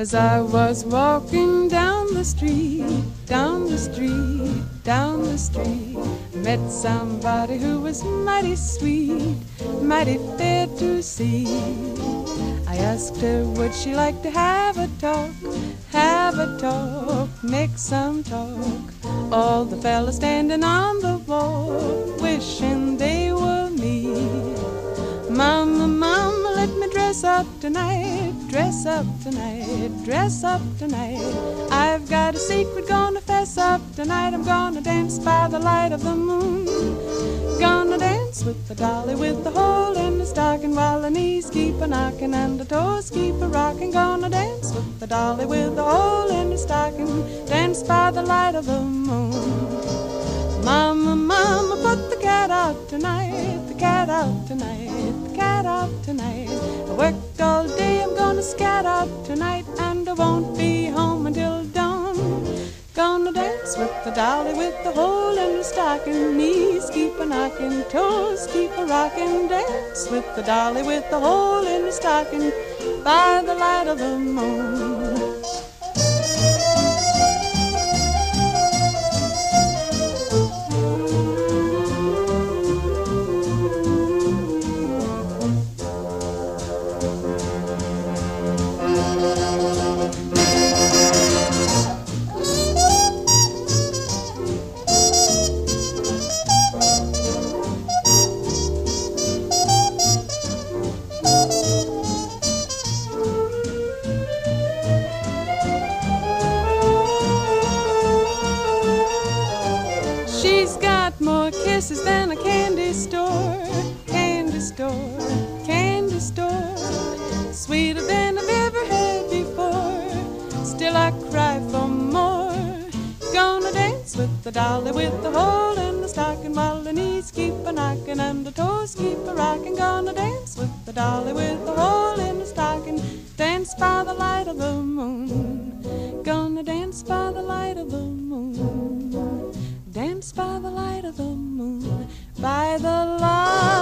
As I was walking down the street, down the street, down the street, met somebody who was mighty sweet, mighty fair to see. I asked her, would she like to have a talk, make some talk. All the fellas standing on the wall, wishing they were me. Mama, mama, let me dress up tonight, dress up tonight, dress up tonight. I've got a secret, gonna fess up tonight. I'm gonna dance by the light of the moon. Gonna dance with the dolly with the hole in the stocking, while the knees keep a knocking and the toes keep a rocking. Gonna dance with the dolly with the hole in the stocking, dance by the light of the moon. Mama, mama, put the cat out tonight, the cat out tonight, the cat out tonight. I worked all day, I'm gonna scat out tonight, and I won't be home until dawn. Gonna dance with the dolly with the hole in the stocking, knees keep a knocking, toes keep a rocking. Dance with the dolly with the hole in the stocking, by the light of the moon. She's got more kisses than a candy store, candy store, candy store. Sweeter than I've ever had before. Still I cry for more. Gonna dance with the dolly with the hole in the stocking, while the knees keep a knocking and the toes keep a rocking. Gonna dance with the dolly with the hole in the stocking, dance by the light of the moon. Gonna dance by the light of the moon. Dance by the light of the moon, by the light